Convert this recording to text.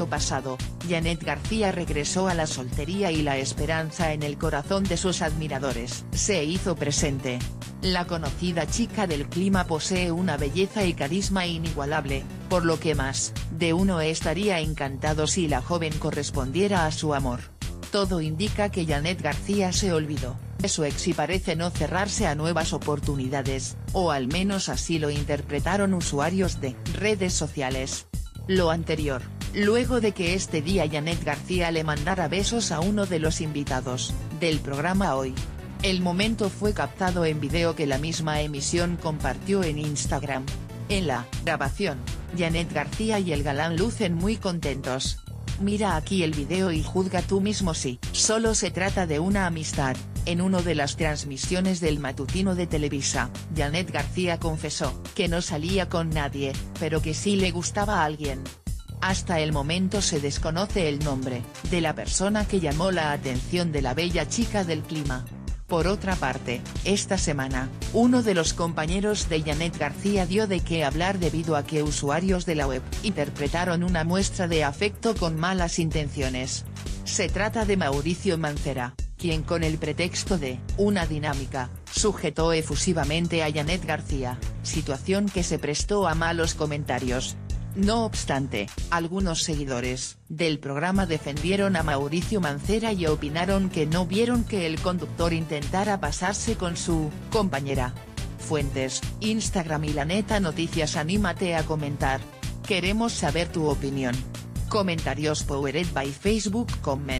sábado pasado, Janet García regresó a la soltería y la esperanza en el corazón de sus admiradores se hizo presente. La conocida chica del clima posee una belleza y carisma inigualable, por lo que más de uno estaría encantado si la joven correspondiera a su amor. Todo indica que Janet García se olvidó de su ex y parece no cerrarse a nuevas oportunidades, o al menos así lo interpretaron usuarios de redes sociales. Lo anterior, luego de que este día Janet García le mandara besos a uno de los invitados del programa Hoy. El momento fue captado en video que la misma emisión compartió en Instagram. En la grabación, Janet García y el galán lucen muy contentos. Mira aquí el video y juzga tú mismo si solo se trata de una amistad. En una de las transmisiones del matutino de Televisa, Janet García confesó que no salía con nadie, pero que sí le gustaba a alguien. Hasta el momento se desconoce el nombre de la persona que llamó la atención de la bella chica del clima. Por otra parte, esta semana, uno de los compañeros de Janet García dio de qué hablar debido a que usuarios de la web interpretaron una muestra de afecto con malas intenciones. Se trata de Mauricio Mancera, quien con el pretexto de una dinámica, sujetó efusivamente a Janet García, situación que se prestó a malos comentarios. No obstante, algunos seguidores del programa defendieron a Mauricio Mancera y opinaron que no vieron que el conductor intentara pasarse con su compañera. Fuentes, Instagram y La Neta Noticias. Anímate a comentar. Queremos saber tu opinión. Comentarios powered by Facebook Comment.